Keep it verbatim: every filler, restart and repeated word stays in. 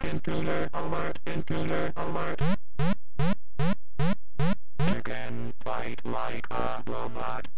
Intruder alert, intruder alert. Chicken fight like a robot.